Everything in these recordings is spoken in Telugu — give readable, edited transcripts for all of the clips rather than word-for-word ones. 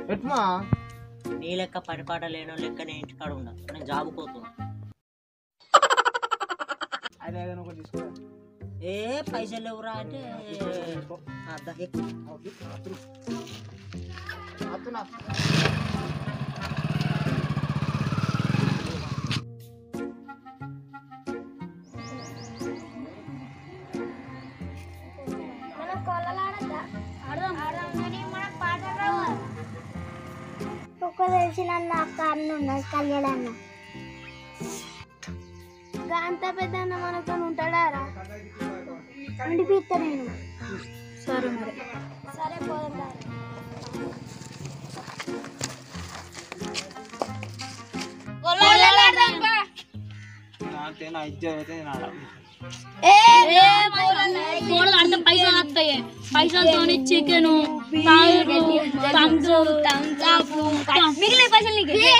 ఎట్మా నీ లెక్క పడిపాట లేనో లెక్క నేను ఇంటికాడ ఉన్నా, నేను జాబ్ పోతున్నా. అదే ఒకటి తీసుకో. ఏ పైసలు ఎవరా అంటే అత్తున్నా తెలిసిన అక్క అన్న ఉన్నది కళ్యాణ అంత పెద్ద అన్న మనతో ఉంటాడారా ఉండిపిస్తా నేను. సరే మరి సరే పోదా పైసలతో చికెన్ మిగిలిన పైసలు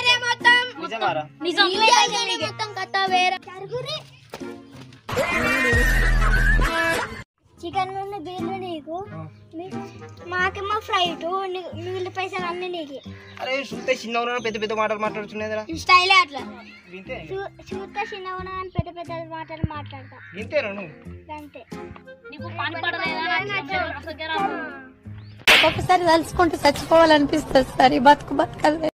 మొత్తం కథ వేరే చికెన్ బిర్యానీ నీకు మాకేమో ఫ్రైట్ మిగిలిన పైసలు అన్ని నీకు. అరే చూస్తే చిన్న పెద్ద పెద్ద మాటలు మాట్లాడుతున్నదిరా స్టైలే అట్లా చూస్తే చిన్న కానీ పెద్ద పెద్ద మాటలు మాట్లాడతా ఇంతేనా నువ్వు అంతే. ఒక్కొక్కసారి తలుచుకుంటూ చచ్చిపోవాలనిపిస్తుంది సార్. ఈ బతుకు బతకాలి.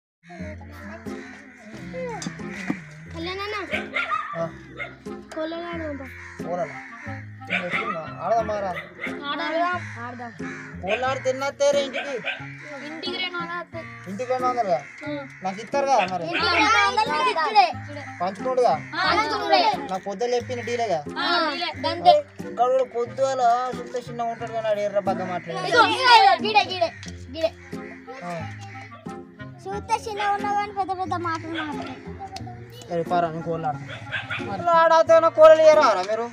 కోళ్ళాడు తిన్నత్తేరా ఇంటికి ఇంటికి 200గా నాకు ఇస్తారు కదా మరి పంచుకోడుగా నాకు పొద్దులు చెప్పిన డీలేగా ఇక్కడ పొద్దుల చూస్తే చిన్న ఉంటాడు కానీ ఎర్ర బాగా మాట్లాడారు చూస్తే చిన్న ఉన్నా కానీ పెద్ద పెద్ద మాటలు మాట్లాడతారు. సరే పారా నేను కోళ్ళు ఆడతా కోళ్ళు ఇయ్యరా మీరు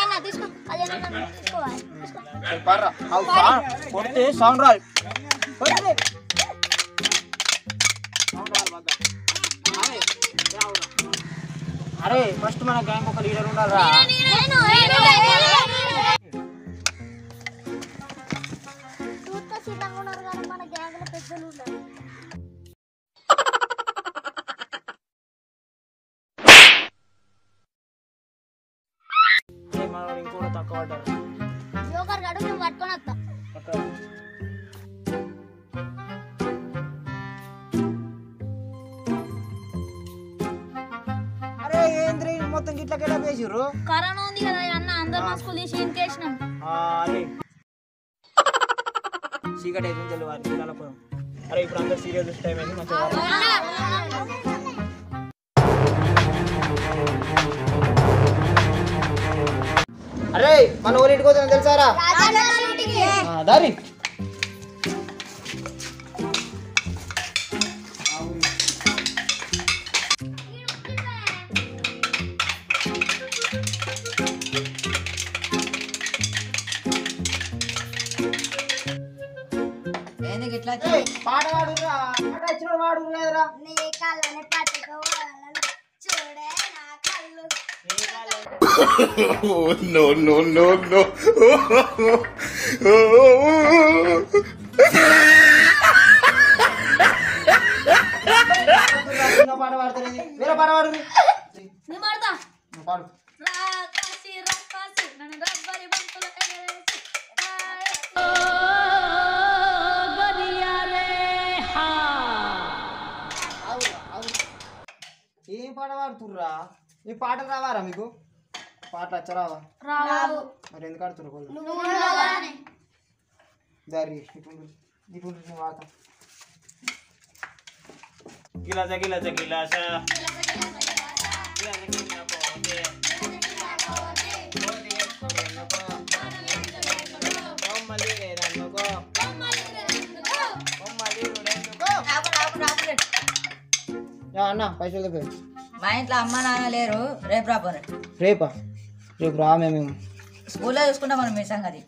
పారా కొడితే సౌండ్ రాదు. అరే ఫస్ట్ మన గ్యాంగ్ ఒక లీడర్ ఉండాలిరా. చూస్తే చిన్నగా ఉన్నారు కానీ మన గ్యాంగ్ లో పెద్దలు ఉన్నారు. ఇంకోటి తక్కువ పడ్డారు జోకర్ గడు మేము పట్టుకొని వస్తాం. అరే ఏంద్రీ మొత్తం గిట్లకెళ్ళా వేసిర్రు. కరోనా ఉంది కదా అన్న, అందరు మాస్కులు తీసి ఇంకేసినాం. అరే చీకటి అయితే తెలియదు. అరే ఇప్పుడు అందరు సీరియస్ టైం అయింది మంచిగా. అరే మన ఊరి ఇంటికి పోతాం తెలుసారా దారి పాట పాడు పాట వచ్చిన వాడు లేదురా. నీ కళ్ళని పట్టుకోవాలను చూడే నా కళ్ళు. no, no, no, no. పాట పాడుతుంది వేరే పాట పాడు పాడు. ఏం పాట పాడుతుర్రా? ఈ పాటలు రావారా మీకు? పాటలు వచ్చరావా? మరి ఎందుకు ఆడుతున్నారు? దారి ఇప్పుడు వాడతాం. గిలాస గిలాస గిలాస అన్న పైసలు మా ఇంట్లో అమ్మ నాన్న లేరు, రేపు రాపోరు. రేపా? రేపు రామే మేము స్కూల్లో చూసుకుంటాం మనం మీ సంగతి.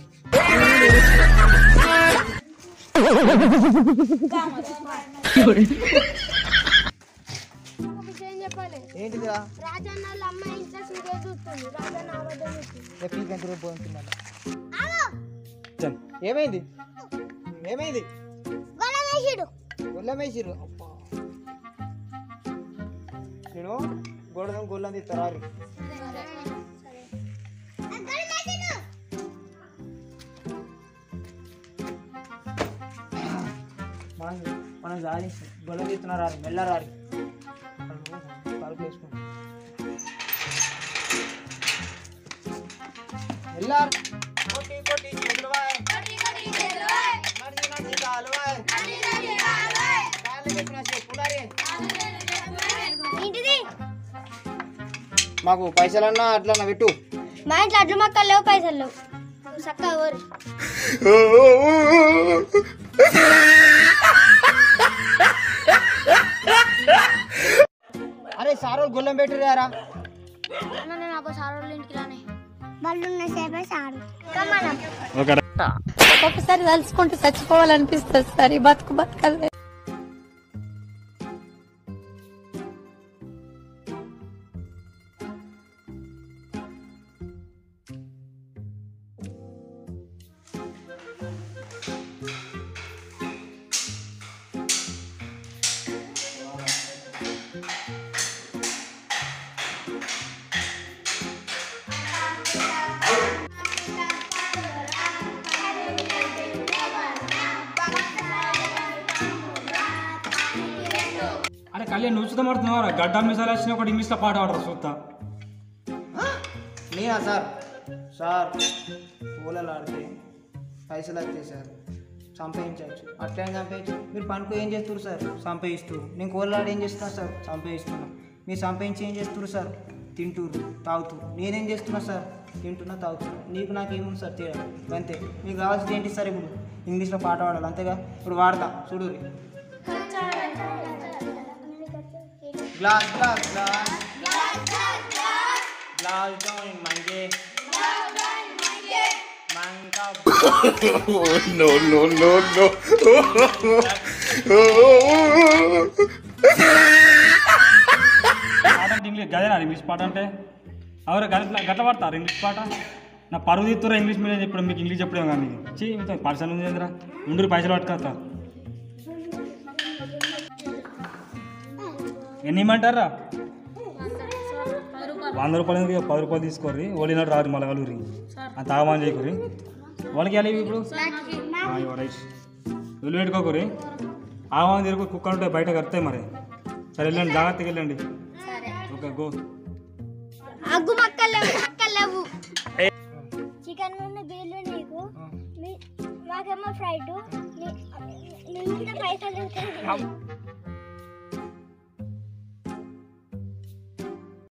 ఏంటిదిరా? రాజన్న వాళ్ళ అమ్మ ఇంట్లో సీరియల్ చూస్తుంది. రాజన్న అబద్ధం ఏమైంది ఏమైంది? గొల్లం వేసిర్రు అబ్బా. నేను గొడవ గొల్లం తీస్తారా మనం జాలి గొల్లం తీస్తున్నారు మెల్లరారి పరుపు వేసుకుంటాం మెల్లారు కొట్టి కొట్టి చేతులు వాయ్ నడిచి నడిచి కాలు వాయ్ కాళ్ళు చెప్పిన చెప్పులారే ఏంటిది మాకు పైసలన్నా అట్లన్నా పెట్టు మా ఇంట్లో అడ్లు మక్కలు లేవు పైసలు లేవు చక్కగా ఊరు అరే సార్ గొల్లం పెట్టిరారా నేను అబ్బా సార్ వాళ్ళ ఇంటికి రానే వాళ్ళు ఉన్న సేపే సారు కమ్మనం ఒక్కొక్కసారి తలుచుకుంటూ చచ్చిపోవాలనిపిస్తుంది సార్ ఈ బతుకు బతకలే. అరే కళ్యాణ్ నువ్వు చూద్దాం ఆడుతున్నావా గడ్డ మిసాలు వచ్చిన ఒకటి ఇంగ్లీష్లో పాట ఆడరు చూస్తా నేనా సార్ సార్ పూలలో ఆడితే పైసలు వస్తాయి సార్ సంపాదించవచ్చు అట్లా సంపాదించు మీరు పనుకు ఏం చేస్తారు సార్ సంపాదిస్తూ నేను కోళ్ళు ఆడి ఏం చేస్తున్నా సార్ సంపాదిస్తున్నా మీరు సంపాదించి ఏం చేస్తారు సార్ తింటూరు తాగుతూ నేనేం చేస్తున్నా సార్ తింటున్నా తాగుతున్నా నీకు నాకు ఏముంది సార్ తేడా అంతే మీకు కావాల్సింది ఏంటి సార్ ఇప్పుడు ఇంగ్లీష్లో పాట పాడాలి అంతేగా ఇప్పుడు వాడతా చూడు glass glass glass glass down మంగే మంకా Oh, no, no, no, no. పాట అంటే ఇంగ్లీష్ గదేనా ఇంగ్లీష్ పాట అంటే ఎవరు గట్ల పడతారు ఇంగ్లీష్ పాట నా పరువు తీస్తురా ఇంగ్లీష్ మీడియం చెప్పడం మీకు ఇంగ్లీష్ చెప్పడం కానీ మీకు పర్సన్ ఉంది ఏంద్రా ముందు పైసలు పట్టుకొస్తా ఎన్ని ఇమ్మంటారా 100 రూపాయలు 10 రూపాయలు తీసుకోర్రి ఓడినట్టు రాదు మళ్ళీ కలుగురి అంత ఆగమని చేయకురి వాళ్ళకి వెళ్ళి ఇప్పుడు రైట్ వీళ్ళు పెట్టుకోకురి ఆగమని తిరుగు కుక్కలు ఉంటే బయట కడతాయి మరి సరే వెళ్ళండి జాగ్రత్తగా వెళ్ళండి ఓకే గో అగ్గు మక్కలు లేవు చికెన్ ముందు బీర్లు నీకు మాకేమో ఫ్రైడ్ పైసలు